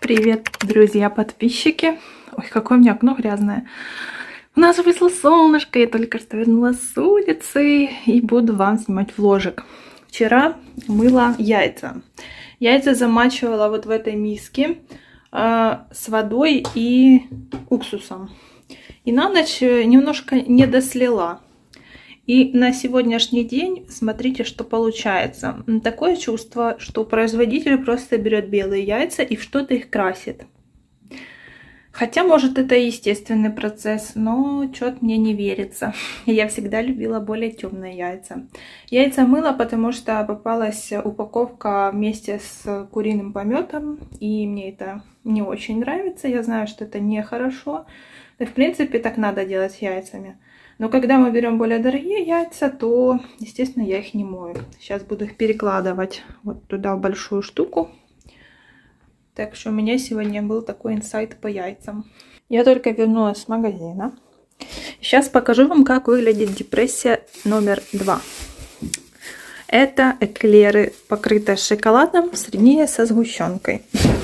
Привет, друзья, подписчики. Ой, какое у меня окно грязное. У нас вышло солнышко, я только что вернулась с улицы и буду вам снимать вложик. Вчера мыла яйца. Яйца замачивала вот в этой миске с водой и уксусом. И на ночь немножко не дослила. И на сегодняшний день смотрите, что получается. Такое чувство, что производитель просто берет белые яйца и в что-то их красит. Хотя, может, это естественный процесс, но что-то мне не верится. Я всегда любила более темные яйца. Яйца мыла, потому что попалась упаковка вместе с куриным пометом, и мне это не очень нравится. Я знаю, что это нехорошо. В принципе, так надо делать с яйцами. Но когда мы берем более дорогие яйца, то, естественно, я их не мою. Сейчас буду их перекладывать вот туда в большую штуку. Так что у меня сегодня был такой инсайт по яйцам. Я только вернулась с магазина. Сейчас покажу вам, как выглядит депрессия номер 2. Это эклеры, покрытые шоколадом, среднее со сгущенкой.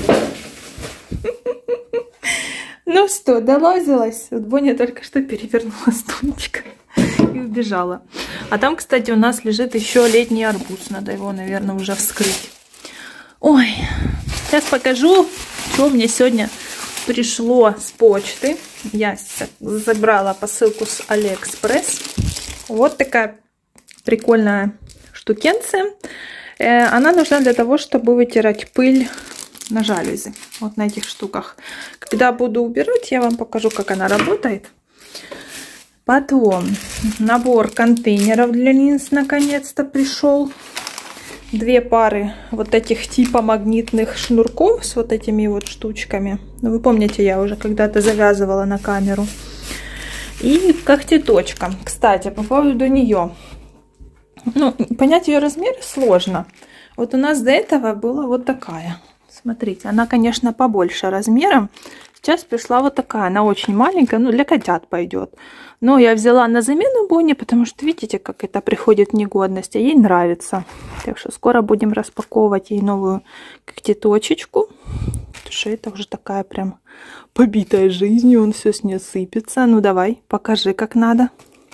Ну что, долазилась? Вот Боня только что перевернула стульчик и убежала. А там, кстати, у нас лежит еще летний арбуз. Надо его, наверное, уже вскрыть. Ой, сейчас покажу, что мне сегодня пришло с почты. Я забрала посылку с Алиэкспресс. Вот такая прикольная штукенция. Она нужна для того, чтобы вытирать пыль на жалюзи. Вот на этих штуках. Когда буду убирать, я вам покажу, как она работает. Потом набор контейнеров для линз наконец-то пришел. 2 пары вот этих типа магнитных шнурков с вот этими вот штучками. Ну, вы помните, я уже когда-то завязывала на камеру. И когтеточка. Кстати, по поводу нее. Ну, понять ее размер сложно. Вот у нас до этого была вот такая. Смотрите, она, конечно, побольше размером. Сейчас пришла вот такая. Она очень маленькая, ну, для котят пойдет. Но я взяла на замену Бонни, потому что, видите, как это приходит в негодность. А ей нравится. Так что скоро будем распаковывать ей новую когтеточечку. Потому что это уже такая прям побитая жизнью. Он все с нее сыпется. Ну, давай, покажи, как надо.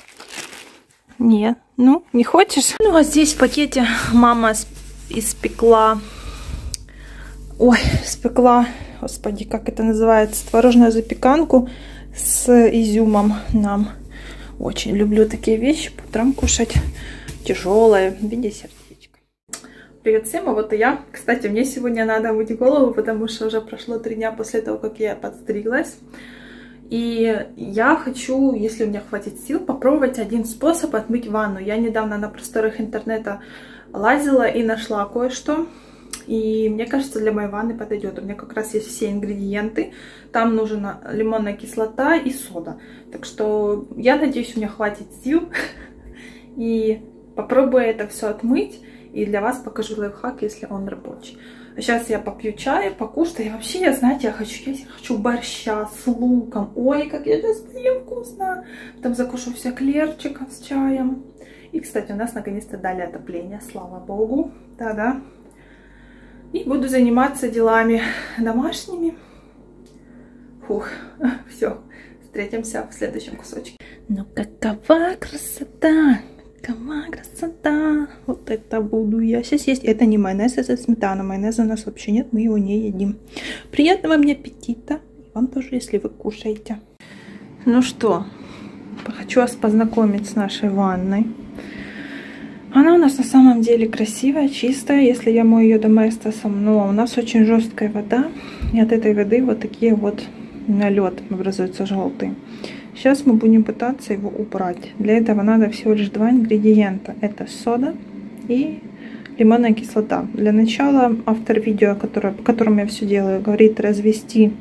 Нет, ну, не хочешь? Ну, а здесь в пакете мама испекла... Ой, спекла, господи, как это называется, творожную запеканку с изюмом нам. Очень люблю такие вещи, по утрам кушать, тяжелые, в виде сердечка. Привет всем, а вот и я. Кстати, мне сегодня надо мыть голову, потому что уже прошло 3 дня после того, как я подстриглась. И я хочу, если у меня хватит сил, попробовать один способ отмыть ванну. Я недавно на просторах интернета лазила и нашла кое-что. И мне кажется, для моей ванны подойдет. У меня как раз есть все ингредиенты. Там нужна лимонная кислота и сода. Так что я надеюсь, у меня хватит сил. И попробую это все отмыть. И для вас покажу лайфхак, если он рабочий. А сейчас я попью чай, покушаю. И вообще, я, знаете, я хочу борща с луком. Ой, как я сейчас поем вкусно. Потом закушу все эклерчиков с чаем. И, кстати, у нас наконец-то дали отопление. Слава богу. Да-да. И буду заниматься делами домашними. Фух, все, встретимся в следующем кусочке. Ну какова красота, какова красота. Вот это буду я сейчас есть. Это не майонез, это сметана. Майонеза у нас вообще нет, мы его не едим. Приятного мне аппетита. И вам тоже, если вы кушаете. Ну что, хочу вас познакомить с нашей ванной. Она у нас на самом деле красивая, чистая, если я мою ее доместосом. Но у нас очень жесткая вода. И от этой воды вот такие вот налет образуются желтые. Сейчас мы будем пытаться его убрать. Для этого надо всего лишь 2 ингредиента. Это сода и лимонная кислота. Для начала автор видео, по которому я все делаю, говорит развести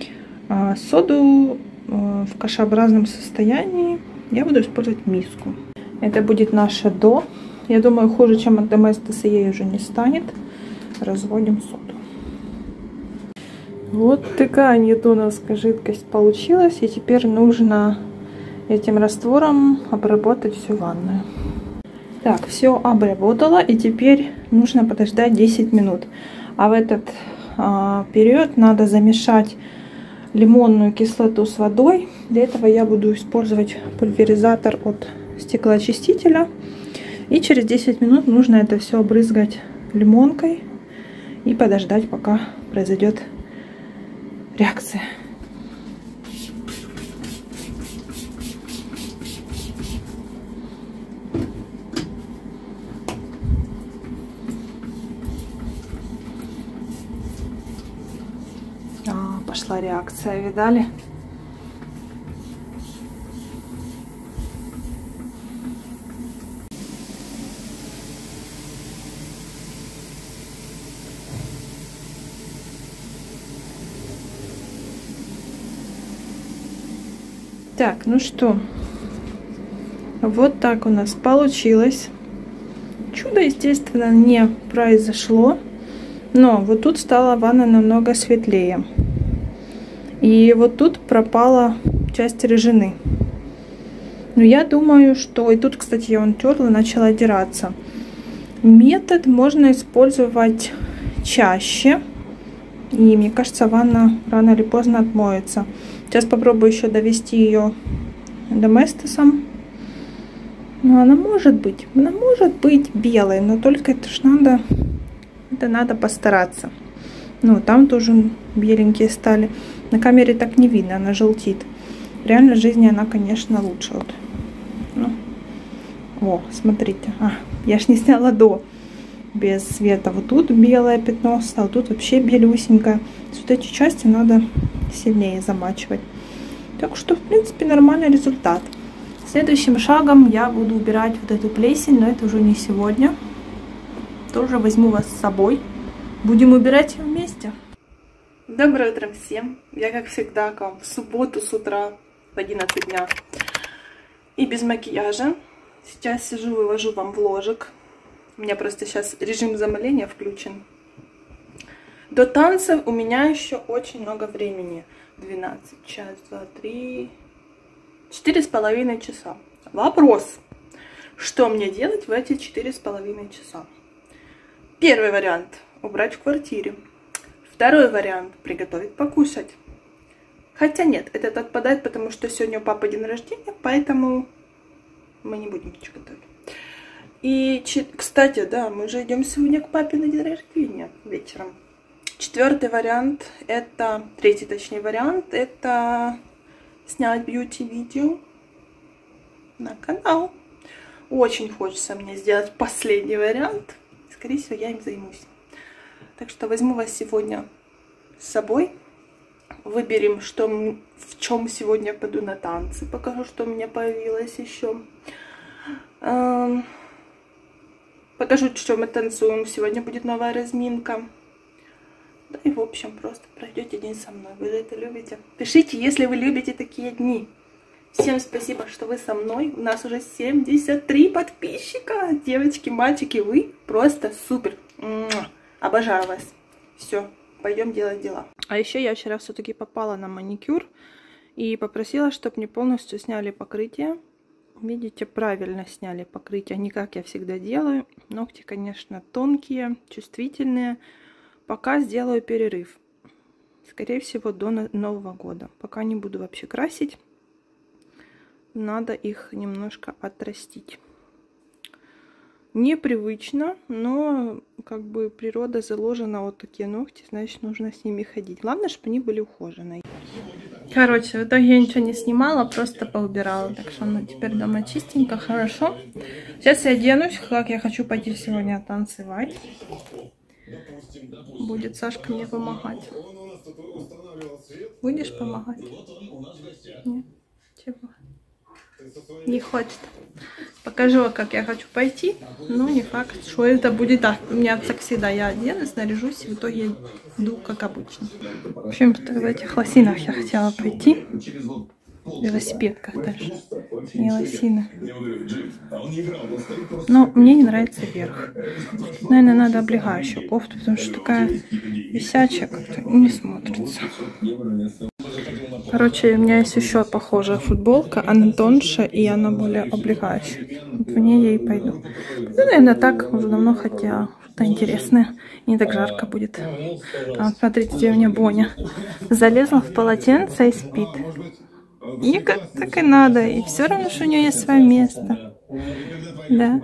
соду в кашеобразном состоянии. Я буду использовать миску. Это будет наше до. Я думаю, хуже, чем от доместоса, ей уже не станет. Разводим соду. Вот такая ньютоновская жидкость получилась. И теперь нужно этим раствором обработать всю ванную. Так, все обработала. И теперь нужно подождать 10 минут. А в этот период, надо замешать лимонную кислоту с водой. Для этого я буду использовать пульверизатор от стеклоочистителя. И через 10 минут нужно это все обрызгать лимонкой и подождать, пока произойдет реакция. Пошла реакция, видали? Так, ну что, вот так у нас получилось. Чудо, естественно, не произошло, но вот тут стала ванна намного светлее. И вот тут пропала часть рыжины. Но я думаю, что... И тут, кстати, я вон терла, начала отдираться. Метод можно использовать чаще. И мне кажется, ванна рано или поздно отмоется. Сейчас попробую еще довести ее доместосом. Но она может быть белой, но только это ж надо постараться. Ну, там тоже беленькие стали. На камере так не видно, она желтит. В реальной жизни она, конечно, лучше. Вот. Ну. О, смотрите. Я ж не сняла до. Без света. Вот тут белое пятно стало, тут вообще белюсенькое. Вот эти части надо сильнее замачивать. Так что, в принципе, нормальный результат. Следующим шагом я буду убирать вот эту плесень, но это уже не сегодня. Тоже возьму вас с собой. Будем убирать ее вместе. Доброе утро всем. Я, как всегда, к вам в субботу с утра в 11 дня. И без макияжа. Сейчас сижу, вывожу вам вложек. У меня просто сейчас режим замыления включен. До танцев у меня еще очень много времени. 12, час, 2, 3, 4,5 часа. Вопрос. Что мне делать в эти 4,5 часа? Первый вариант. Убрать в квартире. Второй вариант. Приготовить покушать. Хотя нет, этот отпадает, потому что сегодня у папы день рождения, поэтому мы не будем ничего готовить. И, кстати, да, мы же идем сегодня к папе на день рождения вечером. Четвертый вариант, это, третий точнее вариант, это снять бьюти-видео на канал. Очень хочется мне сделать последний вариант. Скорее всего, я им займусь. Так что возьму вас сегодня с собой. Выберем, в чем сегодня пойду на танцы. Покажу, что у меня появилось еще. Покажу, что мы танцуем. Сегодня будет новая разминка. Да и в общем, просто пройдете день со мной. Вы это любите? Пишите, если вы любите такие дни. Всем спасибо, что вы со мной. У нас уже 73 подписчика. Девочки, мальчики, вы просто супер. Обожаю вас. Все, пойдем делать дела. А еще я вчера все-таки попала на маникюр и попросила, чтобы мне полностью сняли покрытие. Видите, правильно сняли покрытие, не как я всегда делаю. Ногти, конечно, тонкие, чувствительные. Пока сделаю перерыв. Скорее всего, до Нового года. Пока не буду вообще красить. Надо их немножко отрастить. Непривычно, но как бы природа заложена вот такие ногти, значит, нужно с ними ходить. Главное, чтобы они были ухоженные. Короче, в итоге я ничего не снимала, просто поубирала. Так что ну, теперь дома чистенько, хорошо. Сейчас я оденусь, как я хочу пойти сегодня танцевать. Будет Сашка мне помогать. Будешь помогать? Нет? Чего? Не хочет. Покажу, как я хочу пойти. Но не факт, что это будет так. У меня как всегда, я оденусь, наряжусь, и в итоге иду как обычно. В общем, в этих лосинах я хотела пойти. В велосипедках даже. Не лосины. Но мне не нравится верх. Наверное, надо облегающую кофту, потому что такая висячая как-то не смотрится. Короче, у меня есть еще похожая футболка. Она тоньше и она более облегающая. Вот в ней я и пойду. Ну, наверное, так уже давно хотела. Такая интересная. Не так жарко будет. А вот смотрите, где у меня Боня. Залезла в полотенце и спит. И как так и надо. И все равно, что у нее есть свое место. Да.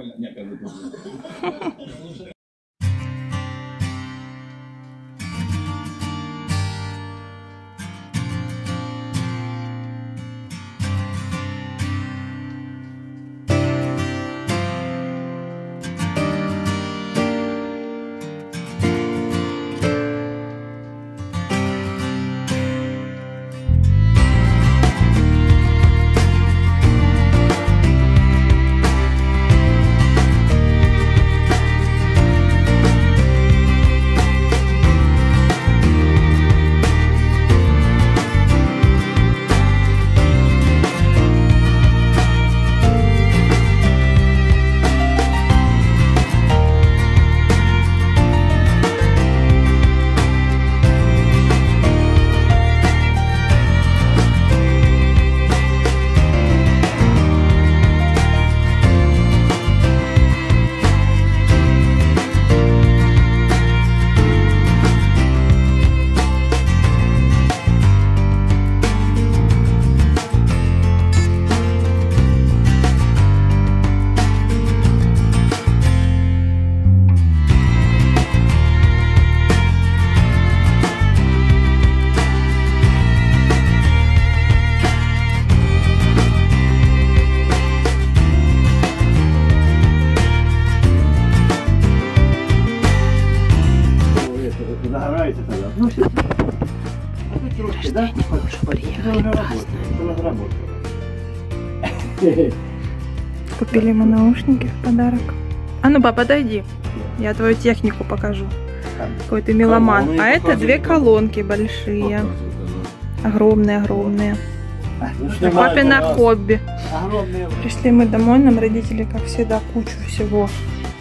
Купили ему наушники в подарок. А ну, папа, подойди. Я твою технику покажу. Какой ты меломан. А это две колонки большие. Огромные-огромные. Папина хобби. Пришли мы домой, нам родители, как всегда, кучу всего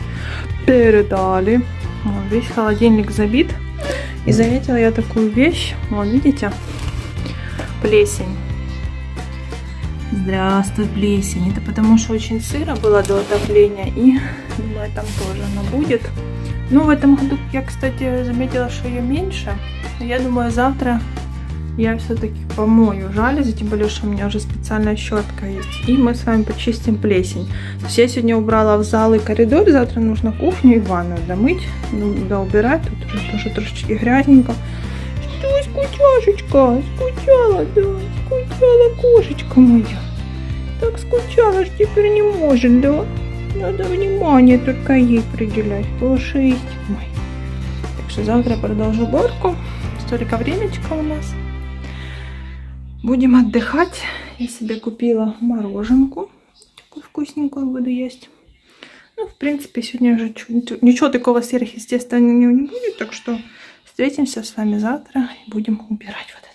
передали. Вот, весь холодильник забит. И заметила я такую вещь. Вот, видите? Плесень. Здравствуй, плесень. Это потому что очень сыро было до отопления. И, думаю, там тоже она будет. Ну, в этом году я, кстати, заметила, что ее меньше. Но я думаю, завтра я все-таки помою жалюзи. Тем более, что у меня уже специальная щетка есть. И мы с вами почистим плесень. То есть я сегодня убрала в зал и коридор. Завтра нужно кухню и ванную домыть. Да, убирать. Тут уже тоже трошечки грязненько. Что, скучашечка? Скучала, да. Скучала, кошечка моя. Так скучала, что теперь не может, да? Надо внимание только ей приделять. Пушистик мой. Так что завтра я продолжу уборку. Столько времечка у нас. Будем отдыхать. Я себе купила мороженку. Такую вкусненькую буду есть. Ну, в принципе, сегодня уже ничего такого сверхъестественного не будет. Так что встретимся с вами завтра и будем убирать вот